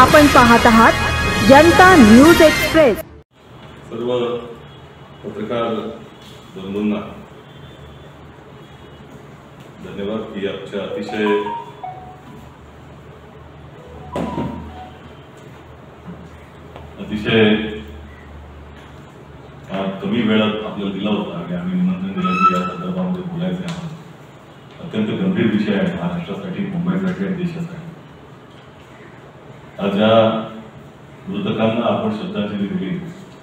आपण पाहत आहात जनता न्यूज एक्सप्रेस। सर्व पत्रकार बंधूंना धन्यवाद की आमच्या अतिशय कमी वेळात आपल्याला दिला होता आणि आम्ही निमंत्रण दिलं की या संदर्भामध्ये बोलायचं आहे। अत्यंत गंभीर विषय आहे महाराष्ट्रासाठी, मुंबईसाठी आणि देशासाठी। आज ज्या मृतकांना आपण श्रद्धांजली दिली,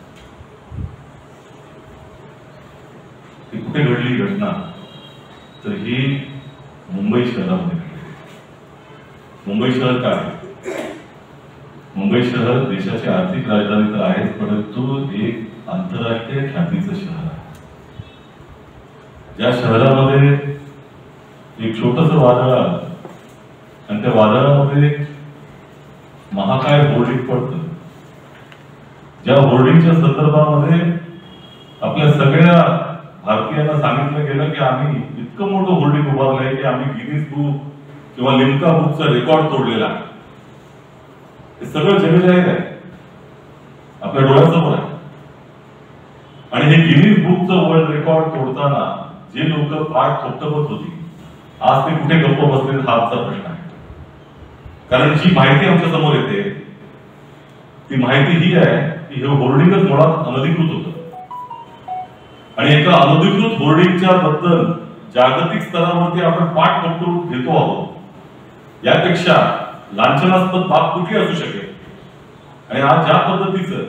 ती कुठे घडली घटना तर ही मुंबई शहरामध्ये घडली। मुंबई शहर काय? मुंबई शहर देशाची आर्थिक राजधानी तर आहेच, परंतु एक आंतरराष्ट्रीय ख्यातीचं शहर आहे। ज्या शहरामध्ये एक छोटंसं वादळ आलं आणि त्या वादळामध्ये महाकाय होर्डिंग पडतं, ज्या होर्डिंगच्या संदर्भामध्ये आपल्या सगळ्या भारतीयांना सांगितलं गेलं की आम्ही इतकं मोठं होर्डिंग उभारलंय की आम्ही गिनीज बुक किंवा लिम्का बुकचा रेकॉर्ड तोडलेला आहे। हे सगळं जगजाहीर आहे, आपल्या डोळ्यासमोर आहे। आणि हे गिनीज बुकचं वर्ल्ड रेकॉर्ड तोडताना जे लोक पाठ थोपटवत होती, आज ते कुठे गप्प बसले हा आमचा प्रश्न आहे। कारण जी माहिती आमच्या समोर येते ती माहिती ही आहे की हे होर्डिंगच मुळात अनधिकृत होतं आणि एका अनधिकृत होर्डिंगच्या बद्दल जागतिक स्तरावरती आपण पाठ थोपटून घेतो आहोत। यापेक्षा लांछनास्पद बाब कुठली असू शकेल? आणि आज ज्या पद्धतीचं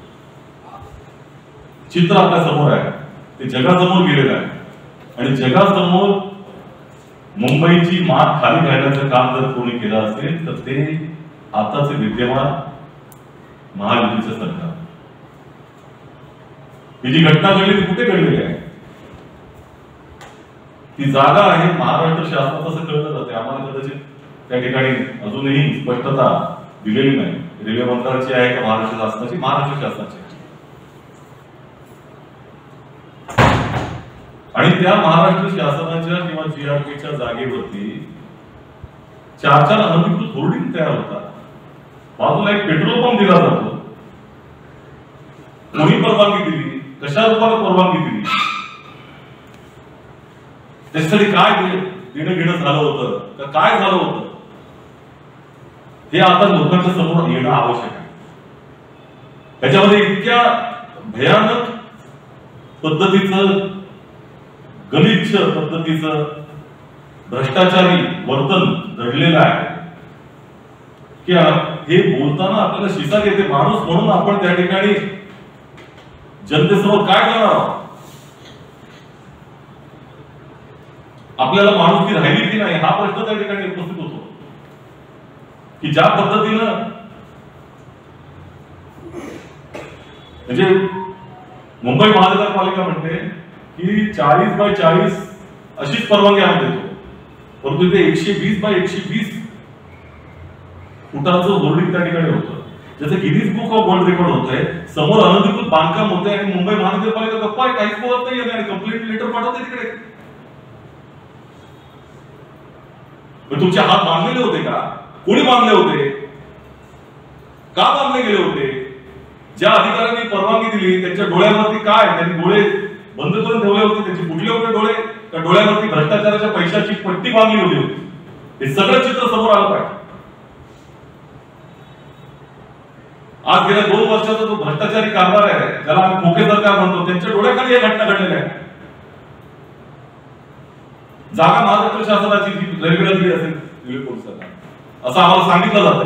चित्र आपल्या समोर आहे ते जगासमोर गेलेलं आहे आणि जगासमोर मुंबईची मान खाली घालण्याचं काम जर कोणी केलं असेल तर ते आताचे विद्यमान महायुतीचं सरकार। ही जी घटना घडली ती कुठे घडलेली आहे? ती जागा आहे महाराष्ट्र शासनात असं कळलं जाते। आम्हाला कदाचित त्या ठिकाणी अजूनही स्पष्टता दिलेली नाही, रेल्वे मंत्रालयाची आहे का महाराष्ट्र शासनाची? महाराष्ट्र शासनाची। आणि त्या महाराष्ट्र शासनाच्या किंवा जीआरपीच्या जागेवरती 4 अनधिकृत होर्डिंग तयार होतात। बाजूला एक पेट्रोल पंप दिला जातो। कोणी परवानगी दिली? कशा रूपाने परवानगी दिली? त्यासाठी काय देणं घेणं झालं होतं का काय झालं होतं हे आता लोकांच्या समोर येणं आवश्यक आहे। त्याच्यामध्ये इतक्या भयानक पद्धतीचं, गलिच्छ पद्धतीचं भ्रष्टाचारी वर्तन घडलेलं आहे की हे बोलताना आपल्याला शिसा येते। माणूस म्हणून आपण त्या ठिकाणी जनतेसमोर काय करणार आहोत? आपल्याला माणुसकी राहिली की नाही हा प्रश्न त्या ठिकाणी उपस्थित होतो की ज्या पद्धतीनं म्हणजे मुंबई महानगरपालिका म्हणते की 40x40 अशीच परवानगी आम्ही देतो, परंतु इथे 120x120 फुटाचं होर्डिंग त्या ठिकाणी होतं, जसं Guinness book of world record होतंय। समोर अनधिकृत बांधकाम होतंय आणि मुंबई महानगरपालिका गप्पा आहे, काहीच बोलत नाही आणि कंप्लेंट लेटर पाठवते तिकडे। तुमचे हात बांधलेले होते का? कोणी बांधले होते? का बांधले गेले होते? ज्या अधिकाऱ्यांनी परवानगी दिली त्यांच्या डोळ्यावरती काय? त्यांनी डोळे बंद करून ठेवले होते? त्यांचे फुटले होते डोळे का डोळ्यावरती भ्रष्टाचाराच्या पैशाची पट्टी बांधली होती? हे सगळं चित्र समोर आलं पाहिजे। आज गेल्या 2 वर्षाचा जो भ्रष्टाचारी कारभार आहे ज्याला आम्ही खोके सरकार म्हणतो, त्यांच्या डोळ्याखाली या घटना घडलेल्या आहेत। जागा महाराष्ट्र शासनाची जी रेल्वेला दिली असेल रेल्वे पोलिसांना असं आम्हाला सांगितलं जातं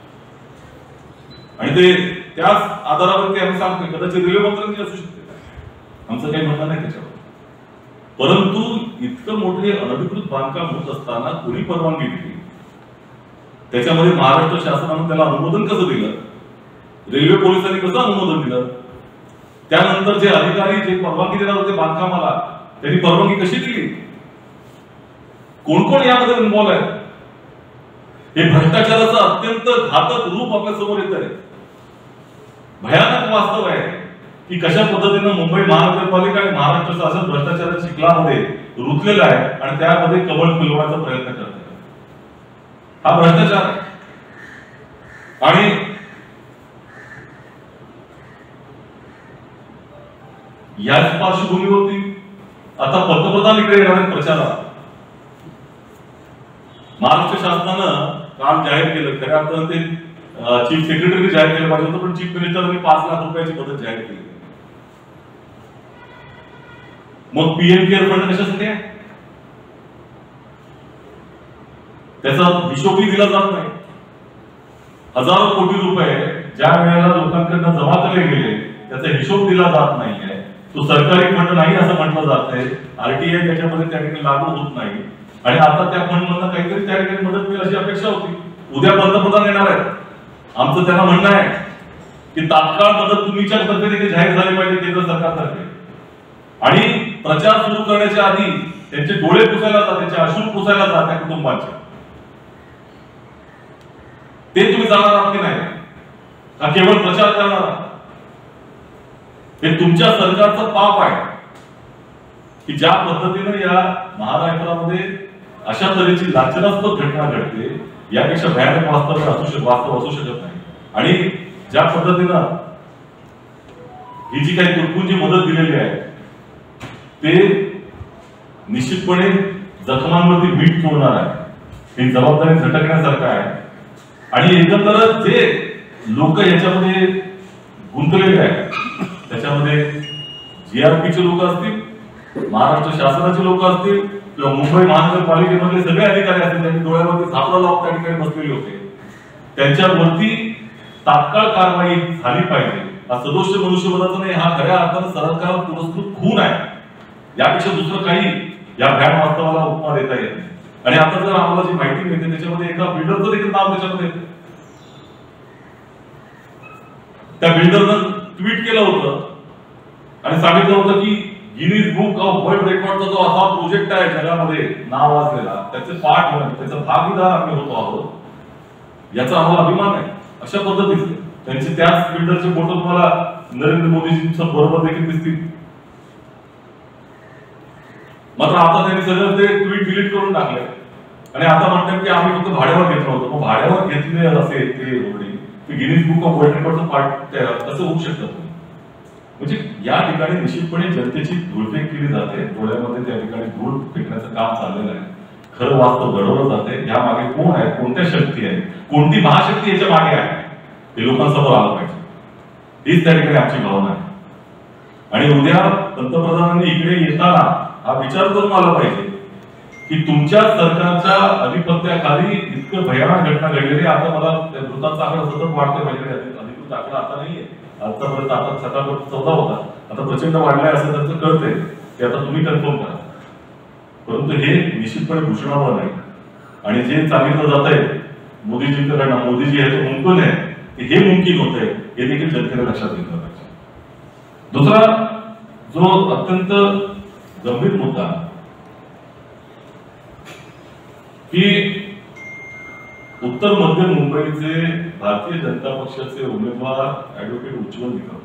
आणि ते त्याच आधारावरती आम्ही सांगतोय कदाचित रेल्वे मंत्र्यांची असू शकते, आमचं काही म्हणणं नाही त्याच्यावर। परंतु इतकं मोठे अनधिकृत बांधकाम होत असताना कोणी परवानगी दिली? त्याच्यामध्ये महाराष्ट्र शासनाने त्याला अनुमोदन कसं दिलं? रेल्वे पोलिसांनी कसं अनुमोदन दिलं? त्यानंतर जे अधिकारी जे परवानगी देणार होते बांधकामाला त्यांनी परवानगी कशी दिली? कोण कोण यामध्ये इन्व्हॉल्व आहे? हे भ्रष्टाचाराचं अत्यंत घातक रूप आपल्या समोर येत आहे। भयानक वास्तव आहे की कशा पद्धतीने मुंबई महानगरपालिका आणि महाराष्ट्र शासन भ्रष्टाचाराच्या चिखलामध्ये रुतलेलं आहे आणि त्यामध्ये कमळ फुलवण्याचा प्रयत्न करत आहे। हा भ्रष्टाचार आणि याच पार्श्वभूमीवरती आता पंतप्रधान इकडे येणार आहेत प्रचारात. महाराष्ट्र शासनानं काल जाहीर केलं, खऱ्या अर्थानं ते चीफ सेक्रेटरी जाहीर केलं पाहिजे होतं, पण चीफ मिनिस्टरने 5 लाख रुपयाची मदत जाहीर केली. मग पीएम केअर फंड कशासाठी आहे? त्याचा हिशोबही दिला जात नाही. हजारो कोटी रुपये ज्या वेळेला लोकांकडनं जमा केले गेले त्याचा हिशोब दिला जात नाहीये. तो सरकारी फंड नाही असं म्हटलं जातंय. आरटीआय त्याच्यामध्ये त्या ठिकाणी लागू होत नाही. आणि आता त्या फंड मधनं काहीतरी त्या ठिकाणी मदत मिळेल अशी अपेक्षा होती. उद्या पंतप्रधान येणार आहेत. आमचं त्यांना म्हणणं आहे की तात्काळ मदत तुम्हीच्या पद्धतीने जाहीर झाली पाहिजे केंद्र सरकारतर्फे. आणि प्रचार सुरू करण्याच्या आधी त्यांचे डोळे पुसायला जा, त्यांचे अश्रू पुसायला जा त्या कुटुंबाचे. ते तुम्ही जाणार आहात की नाही? का केवळ प्रचार करणार आहात? हे तुमच्या सरकारचं पाप आहे की ज्या पद्धतीने या महाराष्ट्रामध्ये अशा तऱ्हेची लांछनास्पद घटना घडते, यापेक्षा भयानक वास्तव असू शकत नाही. आणि ज्या पद्धतीनं ही जी काही तुटपुंजी मदत दिलेली आहे ते निश्चितपणे जखमांवरती मीठ चोळणार आहे. ही जबाबदारी झटकण्यासारखं आहे. आणि एकंदरच जे लोक याच्यामध्ये गुंतलेले आहेत त्याच्यामध्ये जीआरपीचे लोक असतील, महाराष्ट्र शासनाचे लोक असतील किंवा मुंबई महानगरपालिकेमधले सगळे अधिकारी असतील, त्यांनी डोळ्यावरती झापडा लावून त्या ठिकाणी बसलेले होते, त्यांच्यावरती तात्काळ कारवाई झाली पाहिजे. हा सदोष मनुष्यवधाचा नाही, हा खऱ्या अर्थानं सरकार पुरस्कृत खून आहे. यापेक्षा दुसरं काही या भयान वास्तवाला उपमा देता येत नाही. आणि आता जर आम्हाला जी माहिती मिळते त्याच्यामध्ये एका बिल्डरचं देखील नाव त्याच्यामध्ये येतं. त्या बिल्डरनं ट्विट केलं होतं आणि सांगितलं होतं की गिनीज बुक ऑफ वर्ल्ड रेकॉर्डचा जो असा प्रोजेक्ट आहे जगामध्ये नाव वाचलेला, त्याचे पार्ट होणं, त्याचा भागीदार आम्ही होतो आहोत, याचा आम्हाला अभिमान आहे. अशा पद्धतीचे त्यांचे त्याच बिल्डरचे फोटो तुम्हाला नरेंद्र मोदीजींच्या बरोबर देखील दिसतील. मात्र आता त्यांनी सगळं ते ट्विट डिलीट करून टाकले आणि आता म्हणतात की आम्ही फक्त भाड्यावर घेतलं होतं. मग भाड्यावर घेतले असेल ते hoarding Guinness book of world रेकॉर्डचं पार्ट कसं होऊ शकतं? म्हणजे या ठिकाणी निश्चितपणे जनतेची धूळफेक केली जाते. डोळ्यामध्ये त्या ठिकाणी धूळ फेकण्याचं काम चाललेलं आहे. खरं वास्तव घडवलं जाते. या मागे कोण आहे, कोणत्या शक्ती आहे, कोणती महाशक्ती याच्या मागे आहे हे लोकांसमोर आलं पाहिजे. हीच त्या ठिकाणी आमची भावना आहे. आणि उद्या पंतप्रधानांनी इकडे येताना हा विचार करून आला पाहिजे की तुमच्या सरकारच्या अधिपत्याखाली इतकं भयानक घटना घडलेली. आता मला मृतांचा आकडा सतत वाढतोय, माझ्याकडे अधिकृत आकडा आता नाहीये. आतापर्यंत आता सकाळपर्यंत 14 होता, आता प्रचंड वाढलाय असं त्यांचं कळतंय. ते आता तुम्ही कन्फर्म करा. परंतु हे निश्चितपणे घोषणावर नाही. आणि जे सांगितलं जात आहे मोदीजींकडनं, मोदीजी हे तो मुमकिन आहे, हे मुमकिन होत आहे हे देखील जनतेला लक्षात घेतलं पाहिजे. दुसरा जो अत्यंत गंभीर मुद्दा की उत्तर मध्य मुंबईचे भारतीय जनता पक्षाचे उमेदवार ऍडव्होकेट उज्ज्वल निकम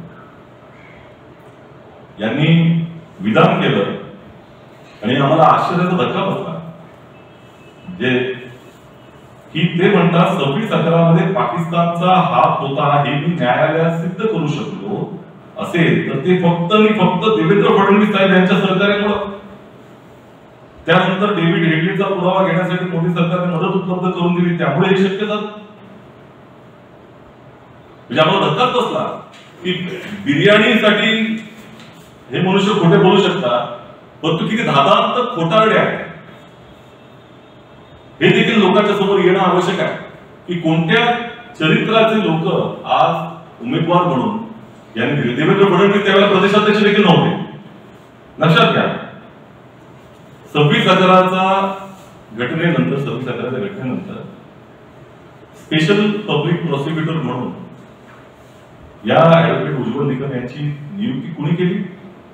यांनी विधान केलं आणि आम्हाला आश्चर्याचा धक्का बसला. जे की ते म्हणतात 26/11 पाकिस्तानचा हात होता हे मी न्यायालयात सिद्ध करू शकलो असेल तर ते फक्त आणि फक्त देवेंद्र फडणवीस साहेब यांच्या सहकार्यामुळे. त्यानंतर डेव्हिड हेडलीचा पुरावा घेण्यासाठी मोदी सरकारने मदत उपलब्ध करून दिली, त्यामुळे हे शक्य झालं. म्हणजे आम्हाला धक्काच बसला की बिर्याणीसाठी हे मनुष्य खोटे बोलू शकतात, परंतु किती धादांत खोटारडे आहे हे देखील लोकांच्या समोर येणं आवश्यक आहे. की कोणत्या चरित्राचे लोक आज उमेदवार म्हणून यांनी दिले. देवेंद्र फडणवीस त्यावेळेला प्रदेशाध्यक्ष देखील नव्हते. लक्षात घ्या, 26/11 घटनेनंतर 26/11 घटनेनंतर स्पेशल पब्लिक प्रॉसिक्युटर म्हणून या ऍडव्होकेट उज्ज्वल निकम यांची नियुक्ती कुणी केली?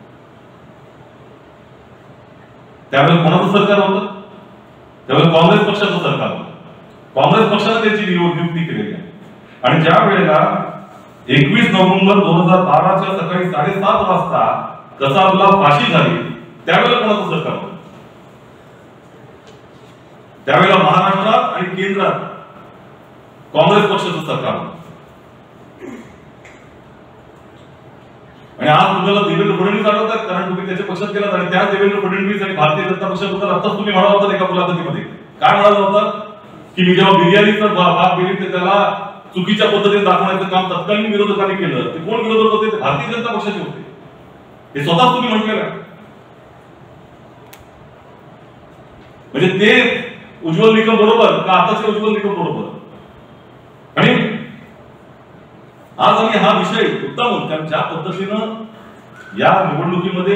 त्यावेळेला कोणाचं सरकार होतं? त्यावेळेला काँग्रेस पक्षाचं सरकार होतं. काँग्रेस पक्षाने त्याची नियुक्ती केलेली आहे. आणि ज्या वेळेला 21 नोव्हेंबर 2012च्या सकाळी 7:30 वाजता कसाबला फाशी झाली त्यावेळेला कोणाचं सरकार होतं? त्यावेळेला महाराष्ट्रात आणि केंद्रात काँग्रेस पक्षाचं सरकार होतं. आणि आज तुम्हाला देवेंद्र फडणवीस आठवतात, कारण तुम्ही त्याच्या पक्षात गेलात आणि त्या देवेंद्र फडणवीस आणि भारतीय जनता पक्षाबद्दल आताच तुम्ही म्हणाला होता एका मुलाखतीमध्ये. काय म्हणाला होता की मी जेव्हा बिर्याणीचा भाग दिली ते त्याला चुकीच्या पद्धतीने दाखवण्याचं काम तत्कालीन विरोधकांनी केलं. ते कोण विरोधक होते? ते भारतीय जनता पक्षाचे होते. हे स्वतःच तुम्ही म्हटलेलं आहे. म्हणजे ते उज्ज्वल निकम बरोबर का आताचे उज्ज्वल निकम बरोबर? आणि आज आम्ही हा विषय उत्तम ज्या पद्धतीनं या निवडणुकीमध्ये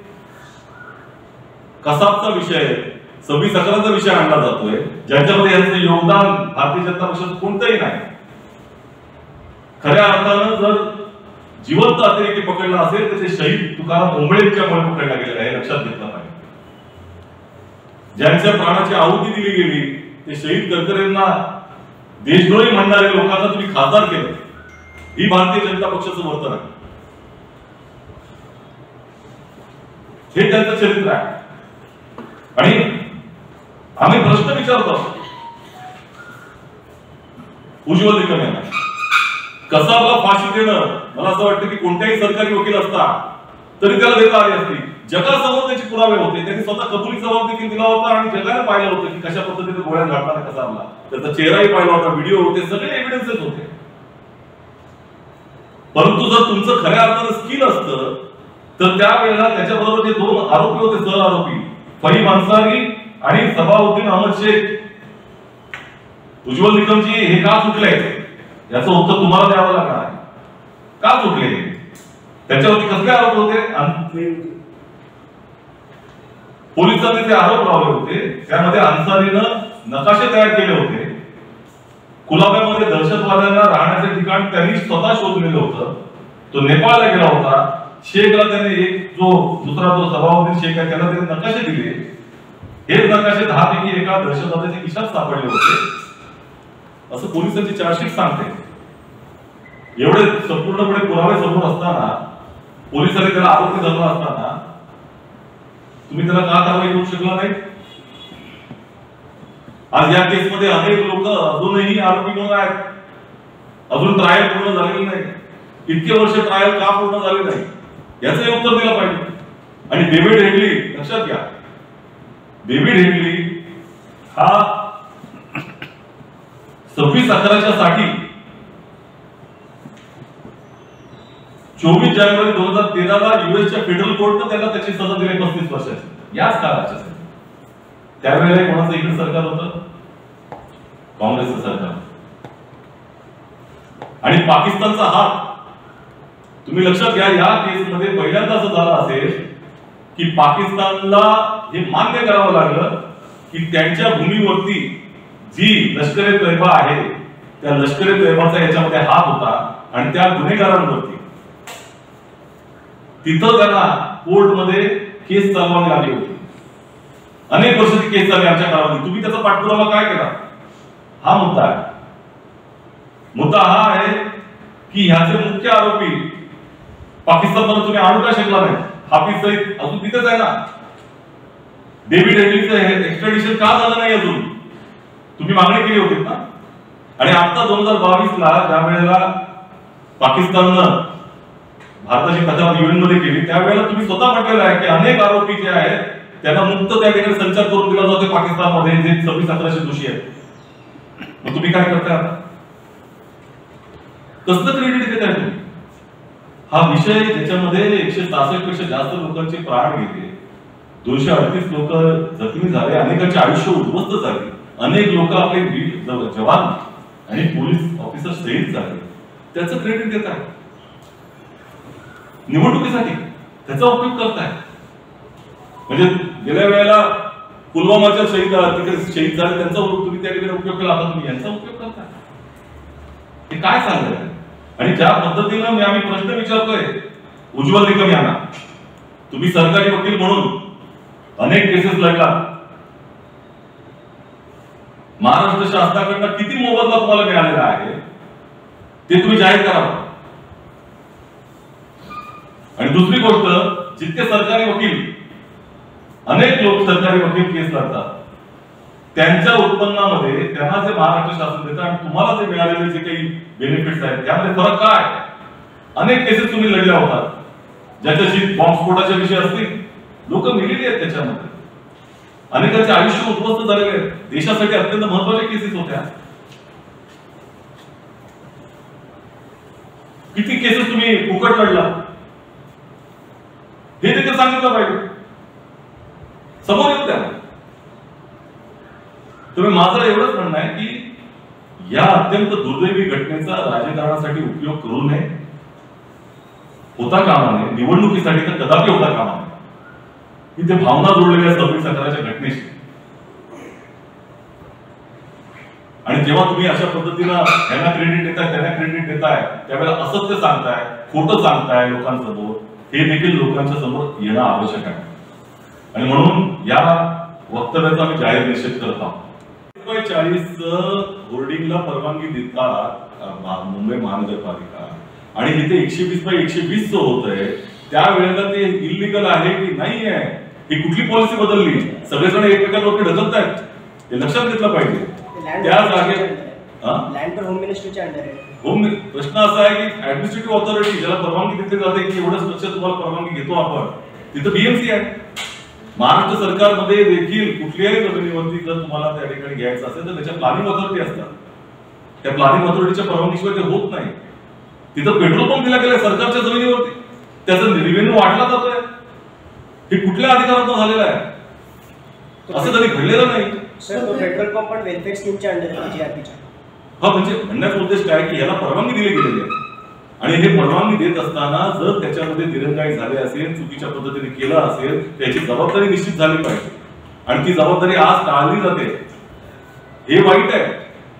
कसाबचा विषय 26/11चा विषय आणला जातोय, ज्याच्यामध्ये यांचं योगदान भारतीय जनता पक्षाचं कोणतंही नाही. खऱ्या अर्थानं जर जिवंत अतिरेकी पकडला असेल तर ते शहीद तुकाराम ओंबळेंच्यामुळे पकडला गेलेला आहे, लक्षात घेतलं पाहिजे. ज्यांच्या प्राणाची आहुती दिली गेली ते शहीद गडकरींना देशद्रोही म्हणणाऱ्या लोकांना तुम्ही खासदार केलं. ही भारतीय जनता पक्षाचं वर्तन आहे. हे त्यांचं चरित्र आहे. आणि आम्ही प्रश्न विचारतो उज्ज्वल निकम यांना, कसाबला फाशी देणं, मला असं वाटतं की कोणत्याही सरकारी वकील असता तरी त्याला देता आली असती. जगासमोर त्याचे पुरावे होते, त्यांनी स्वतः कबुली जबाब देखील दिला होता आणि जगाने पाहिलं होतं की कशा पद्धतीने गोळ्या घालताना कसाबला, त्याचा चेहराही पाहिला होता, व्हिडिओ होते, सगळे एव्हिडन्सेस होते. परंतु जर तुमचं खऱ्या अर्थानं स्किल असतं तर त्यावेळेला त्याच्याबरोबर जे 2 आरोपी होते, सह आरोपी फहीम अन्सारी आणि सबाउद्दीन अहमद शेख, उज्ज्वल निकमजी हे का सुटले याचं उत्तर तुम्हाला द्यावं लागणार आहे. का सुटले? त्याच्यावरती कसले आरोप होते? पोलिसांनी ते आरोप लावले होते. त्यामध्ये अन्सारीनं नकाशे तयार केले होते. कुलाब्यामध्ये दहशतवाद्यांना राहण्याचे ठिकाण त्यांनी स्वतः शोधलेलं होतं. तो नेपाळला गेला होता. शेखला त्याने दुसरा जो सबाउद्दीन शेख आहे त्याला त्याने नकाशे दिले. हेच नकाशे 10 पैकी एका दहशतवाद्याच्या खिशात सापडले होते असं पोलिसांची चार्जशीट सांगते. एवढे संपूर्णपणे पुरावे समोर असताना, पोलिसांनी त्याला आरोपी धरला असताना तुम्ही त्याला का कारवाई करू शकला नाही? आज या केसमध्ये अनेक लोक अजूनही आरोपी म्हणून आहेत. अजून ट्रायल पूर्ण झालेली नाही. इतके वर्ष ट्रायल का पूर्ण झाले नाही याचं उत्तर दिलं पाहिजे. आणि डेव्हिड हेडली, लक्षात घ्या, डेव्हिड हेडली हा 26/11च्या साठी 24 जानेवारी 2013ला युएसच्या फेडरल कोर्टनं त्याला त्याची सजा दिली 35 वर्षाची. याच काळाच्या त्यावेळेला कोणाचं इकडे सरकार होतं? काँग्रेसचं सरकार. आणि पाकिस्तानचा हात, तुम्ही लक्षात घ्या, या केसमध्ये पहिल्यांदा असं झालं असेल की पाकिस्तानला हे मान्य करावं लागलं की त्यांच्या भूमीवरती जी लष्कर-ए तैयबा आहे त्या लष्कर-ए तैयबाचा याच्यामध्ये हात होता आणि त्या गुन्हेगारांवरती तिथं त्यांना कोर्टमध्ये केस चालवावी लागली होती. अनेक वर्षाची केस चालली आमच्या काळामध्ये. तुम्ही त्याचा पाठपुरावा काय केला? हा मुद्दा आहे. मुद्दा हा आहे की ह्याचे मुख्य आरोपी पाकिस्तानमध्ये तुम्ही आणू का शकला नाही? हाफिज सईद अजून तिथेच आहे ना. डेव्हिड हेडलीचं एक्स्ट्रॅडिशन का झालं नाही अजून? तुम्ही मागणी केली होती ना. आणि आता 2022ला ज्या वेळेला पाकिस्ताननं भारताची तक्रार UN मध्ये केली त्यावेळेला तुम्ही स्वतः म्हटलेलं आहे की अनेक आरोपी जे आहेत त्यांना मुक्त त्या ठिकाणी संचार करून दिला जातो पाकिस्तानमध्ये, जे 26/11चे दोषी आहेत. मग तुम्ही काय करताय आता? कसलं क्रेडिट देताय तुम्ही? हा विषय ज्याच्यामध्ये 166 पेक्षा जास्त लोकांचे प्राण गेले, 238 लोक जखमी झाले, अनेकांचे आयुष्य उद्ध्वस्त झाले, अनेक लोक आपले वीर जवान आणि पोलीस ऑफिसर शहीद झाले, त्याचं क्रेडिट देत आहे. निवडणुकीसाठी त्याचा उपयोग करताय. म्हणजे गेल्या वेळेला पुलवामाच्या शहीद झाले त्यांचा तुम्ही त्या ठिकाणी उपयोग केला, आता तुम्ही यांचा उपयोग करताय. हे काय सांगताय? आणि ज्या पद्धतीनं आम्ही प्रश्न विचारतोय उज्ज्वल निकम यांना, तुम्ही सरकारी वकील म्हणून अनेक केसेस लढला, महाराष्ट्र शासनाकडनं किती मोबदला तुम्हाला मिळालेला आहे ते तुम्ही जाहीर करावं. आणि दुसरी गोष्ट, जितके सरकारी वकील, अनेक लोक सरकारी वकील केस लढतात, त्यांच्या उत्पन्नामध्ये त्यांना जे महाराष्ट्र शासन देतं आणि तुम्हाला जे मिळालेले जे काही बेनिफिट्स आहेत त्यामध्ये फरक काय? अनेक केसेस तुम्ही लढल्या होतात. ज्याच्याशी बॉम्बस्फोटाचे विषय असतील, लोक मिळलेली आहेत त्याच्यामध्ये. अनेकांचे आयुष्य उद्ध्वस्त झालेले आहेत. देशासाठी अत्यंत महत्वाच्या केसेस होत्या. किती केसेस तुम्ही फुकट लढला हे देखील सांगितलं पाहिजे, समोर येऊ द्या. तुम्ही माझं एवढंच म्हणणं आहे की या अत्यंत दुर्दैवी घटनेचा राजकारणासाठी उपयोग करू नये, होता कामा नये, निवडणुकीसाठी तर कदापि होता कामा नये. इथे भावना जोडलेल्या 26/11च्या घटनेशी. आणि जेव्हा तुम्ही अशा पद्धतीनं यांना क्रेडिट देताय त्यांना क्रेडिट देताय, त्यावेळेला असत्य सांगताय, खोटं सांगताय लोकांसमोर, हे देखील लोकांच्या समोर येणं आवश्यक आहे. आणि म्हणून या वक्तव्याचा आम्ही जाहीर निषेध करत आहोत. 40 होर्डिंगला परवानगी देतात मुंबई महानगरपालिका, आणि इथे 120/120 होत आहे, त्यावेळेला ते इलिगल आहे की नाही आहे, ही कुठली पॉलिसी बदलली? सगळेजण एकमेकांवरती ढकलत आहेत, हे लक्षात घेतलं पाहिजे. त्या जागेत लँड होम मिनिस्ट्रीच्या अंडर आहे. प्रश्न असा आहे की ऍडमिनिस्ट्रेटिव्ह ऑथॉरिटी ज्याला परवानगी दिली जाते की एवढंच लक्ष तुम्हाला परवानगी घेतो आपण, तिथं बीएमसी आहे. महाराष्ट्र सरकारमध्ये देखील कुठल्याही जमिनीवरती जर तुम्हाला त्या ठिकाणी घ्यायचं असेल तर त्याच्या प्लॅनिंग ऑथॉरिटी असतात. त्या प्लॅनिंग ऑथॉरिटीच्या परवानगीशिवाय ते होत नाही. तिथं पेट्रोल पंप दिला गेलाय सरकारच्या जमिनीवरती, त्याचा रेव्हेन्यू वाढला जातोय. हे कुठल्या अधिकारातून झालेलं आहे? असं कधी घडलेलं नाही. सर, तो पेट्रोल पंप पण वेलफेअर स्कीमच्या अंडर आहे, जीआरपीच्या. हा, म्हणजे म्हणण्याचा उद्देश काय की याला परवानगी दिली गेलेली आहे, आणि हे परवानगी देत असताना जर त्याच्यामध्ये दिरंगाई झाली असेल, चुकीच्या पद्धतीने केलं असेल, त्याची जबाबदारी निश्चित झाली पाहिजे. आणि ती जबाबदारी आज टाळली जाते, हे वाईट आहे.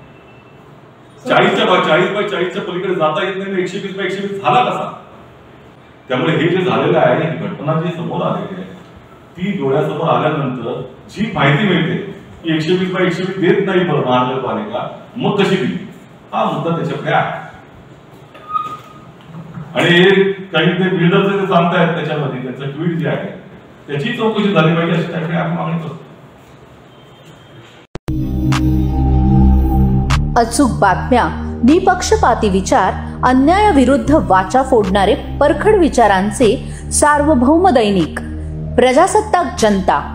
40/40च्या पलीकडे जाता येत नाही, 120/120 झाला कसा? त्यामुळे हे जे झालेलं आहे, ही घटना जी समोर आलेली आहे, ती डोळ्यासमोर आल्यानंतर जी माहिती मिळते की 120/120 देत नाही महानगरपालिका, मग कशी दिली, हा मुद्दा त्याच्याकडे आहे. आणि काही ते बिल्डरचे जे सांगतायत त्याच्यामध्ये त्याचं ट्विट जे आहे त्याची चौकशी झाली पाहिजे, अशी त्याकडे आपण मागणी करतो. अचूक बातम्या, निपक्षपाती विचार, अन्यायाविरुद्ध वाचा फोडणारे परखड विचारांचे सार्वभौम दैनिक प्रजासत्ताक जनता.